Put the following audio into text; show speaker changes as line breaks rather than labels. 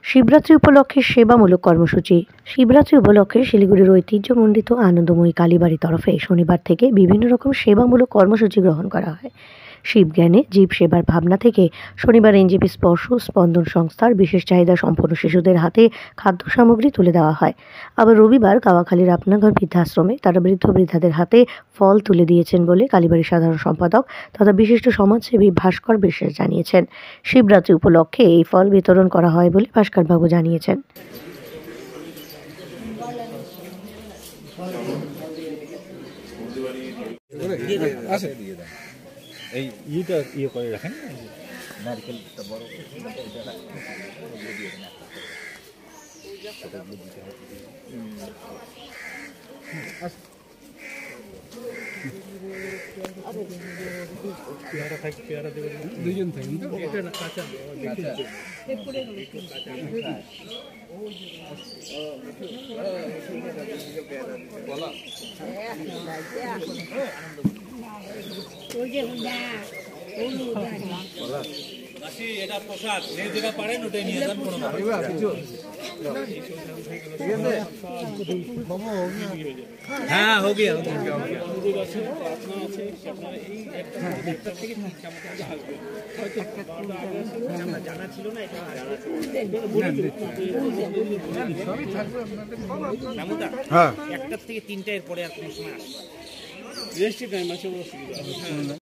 শিবরাত্রি উপলক্ষে সেবামূলক কর্মসূচি। শিবরাত্রি উপলক্ষে শিলিগুড়ির ঐতিহ্যমণ্ডিত আনন্দময়ী কালীবাড়ি তরফে শনিবার থেকে বিভিন্ন রকম সেবামূলক কর্মসূচি গ্রহণ করা হয়। শিবজ্ঞানে জীব সেবার ভাবনা থেকে শনিবার এনজেপি স্পর্শ স্পন্দন সংস্থার বিশেষ চাহিদা সম্পন্ন শিশুদের হাতে খাদ্য সামগ্রী তুলে দেওয়া হয়। আবার রবিবার গাওয়াখালীর আপনাঘর বৃদ্ধাশ্রমে তারা বৃদ্ধ বৃদ্ধাদের হাতে ফল তুলে দিয়েছেন বলে কালীবাড়ির সাধারণ সম্পাদক তথা বিশিষ্ট সমাজসেবী ভাস্কর বিশ্বাস জানিয়েছেন। শিবরাত্রি উপলক্ষে এই ফল বিতরণ করা হয় বলে ভাস্করবাবু জানিয়েছেন।
এই ইটা ইয়ে করে রাখেন নারকেলটা বড় পেয়ারা দেবেন দুইজন থাকেন তো এটা না কাঁচা বলা এটা প্রসাদ যে যেটা পারেন ওটাই নিয়ে যান কোনো হ্যাঁ हो गया জানা ছিল না এটা হ্যাঁ 1টা থেকে 3টা এর পরে আর কোনো সময় আসবে রেস্ট টাইম আছে